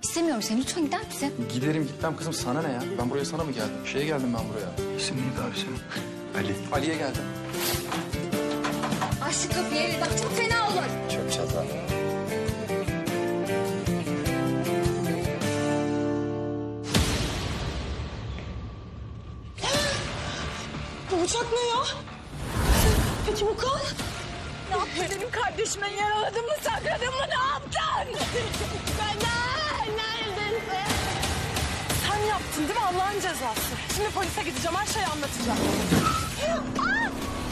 İstemiyorum seni. Lütfen gider misin? Giderim gitmem kızım, sana ne ya? Ben buraya sana mı geldim? Şeye geldim ben buraya. İsim neydi abi senin? Ali. Ali'ye geldim. Aç şu kapıyı Elif. Bak çok fena olur. Çöp çatan. Bu bıçak ne ya? Peki bu kan? Ne yaptın benim kardeşime? Yaraladın mı, sakladın mı, ne yaptın? Neredesin? Sen yaptın değil mi Allah'ın cezası? Şimdi polise gideceğim, her şeyi anlatacağım.